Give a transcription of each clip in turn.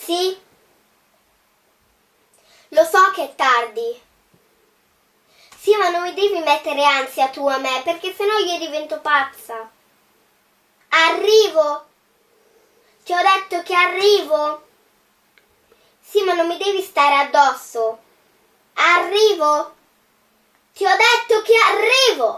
Sì? Lo so che è tardi. Sì, ma non mi devi mettere ansia tu a me, perché sennò io divento pazza. Arrivo! Ti ho detto che arrivo! Sì, ma non mi devi stare addosso. Arrivo! Ti ho detto che arrivo!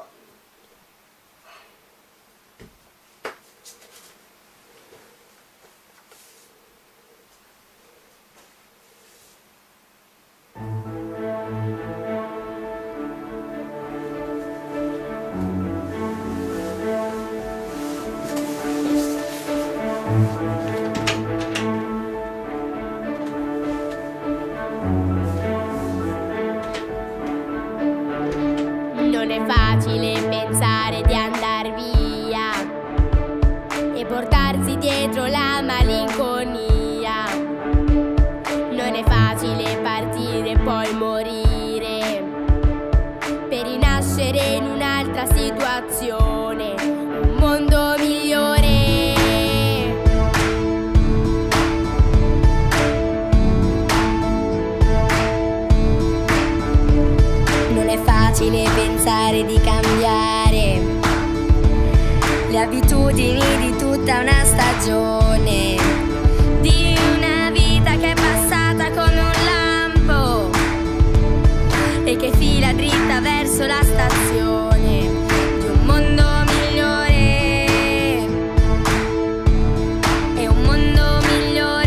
Non è facile pensare di andar via e portarsi dietro la malinconia. Non è facile partire e poi morire per rinascere in un'altra situazione, un mondo migliore. Non è facile pensare di cambiare le abitudini di tutta una stagione, di una vita che è passata come un lampo e che fila dritta verso la stazione di un mondo migliore. È un mondo migliore.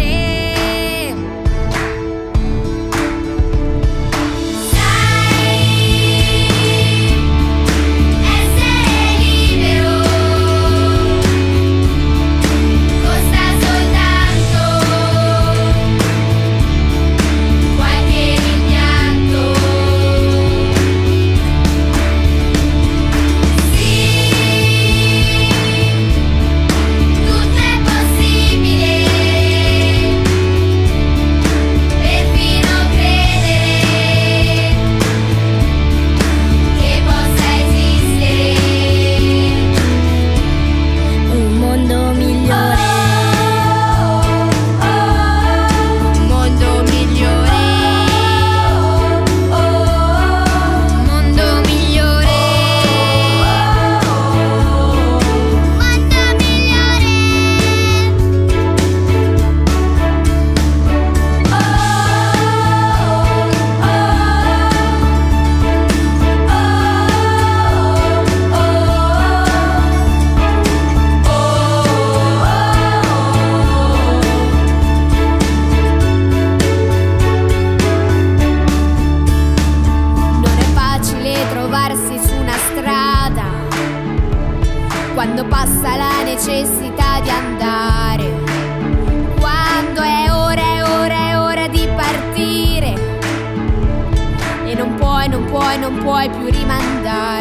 Quando passa la necessità di andare, quando è ora di partire e non puoi più rimandare.